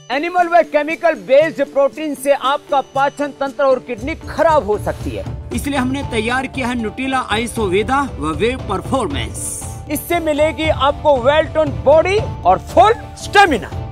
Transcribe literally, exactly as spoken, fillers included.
Animal व chemical based protein से आपका पाचन तंत्र और किडनी खराब हो सकती है, इसलिए हमने तैयार किया है न्यूट्रिला आइसोवेदा व वेव परफॉर्मेंस। इससे मिलेगी आपको वेल टोन बॉडी और फुल स्टेमिना।